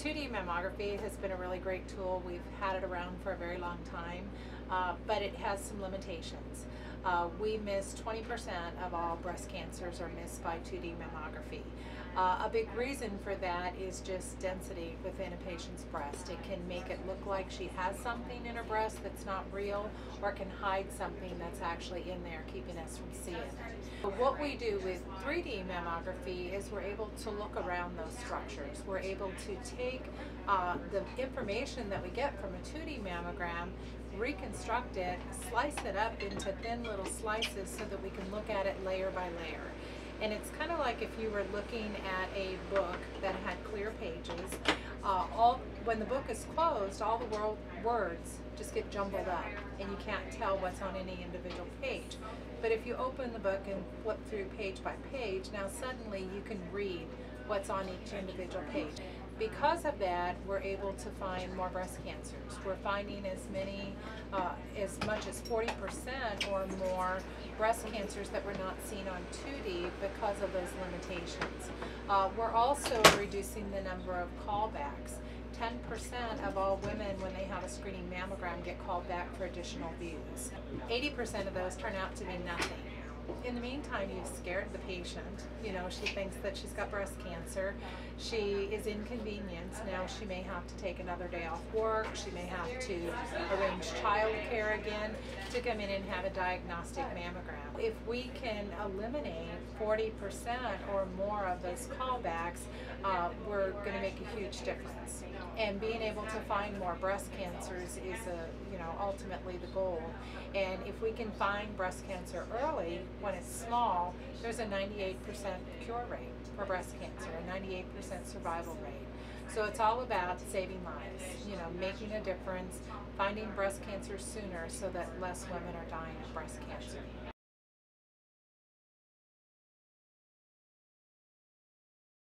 2D mammography has been a really great tool. We've had it around for a very long time, but it has some limitations. We miss 20% of all breast cancers are missed by 2D mammography. A big reason for that is just density within a patient's breast. It can make it look like she has something in her breast that's not real, or it can hide something that's actually in there, keeping us from seeing it. But what we do with 3D mammography is we're able to look around those structures. We're able to take the information that we get from a 2D mammogram, reconstruct it, slice it up into thin little slices so that we can look at it layer by layer. And it's kind of like if you were looking at a book that had clear pages. When the book is closed, all the words just get jumbled up and you can't tell what's on any individual page. But if you open the book and flip through page by page, now suddenly you can read what's on each individual page. Because of that, we're able to find more breast cancers. We're finding as much as 40% or more breast cancers that were not seen on 2D because of those limitations. We're also reducing the number of callbacks. 10% of all women, when they have a screening mammogram, get called back for additional views. 80% of those turn out to be nothing. In the meantime, you've scared the patient. You know, she thinks that she's got breast cancer. She is inconvenienced. Now she may have to take another day off work. She may have to arrange child care again to come in and have a diagnostic mammogram. If we can eliminate 40% or more of those callbacks, we're going to make a huge difference. And being able to find more breast cancers is ultimately the goal. And if we can find breast cancer early, when it's small, there's a 98% cure rate for breast cancer, a 98% survival rate. So it's all about saving lives, making a difference, finding breast cancer sooner so that less women are dying of breast cancer.